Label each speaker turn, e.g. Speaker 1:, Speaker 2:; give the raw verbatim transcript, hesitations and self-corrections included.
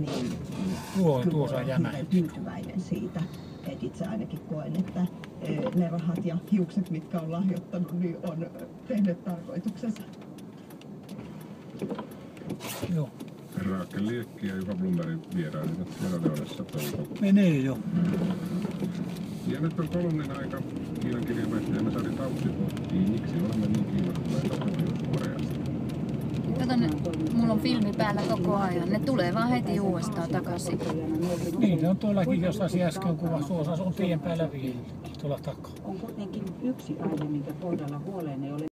Speaker 1: niin
Speaker 2: Tuo,
Speaker 1: kyllä
Speaker 2: tuossa
Speaker 1: olen
Speaker 2: jämä.
Speaker 1: hirveän tyytyväinen siitä. Et itse ainakin koen, että ne rahat ja hiukset, mitkä on lahjoittanut, niin on tehnyt tarkoituksensa.
Speaker 2: Joo.
Speaker 3: Raakel Liekki ja Juha Blomberg vierailivat Sierra Leonessa toukokuussa.
Speaker 2: Menee jo.
Speaker 3: Ja nyt on kolumnin aika. Kiinan kirjeenvaihtajamme Sari Tautsi pohtii, miksi olemme niin kiinnostuneita Pohjois-Koreasta.
Speaker 4: Kato nyt, mulla on filmi päällä koko ajan. Ne tulee vaan heti uudestaan takaisin.
Speaker 2: Niin, ne on tuollakin, jos asia äsken kuvasi, tuossa on tien päällä vielä, tuolla takaa.
Speaker 5: On kuitenkin yksi aihe, minkä kohdalla huoleen ei ole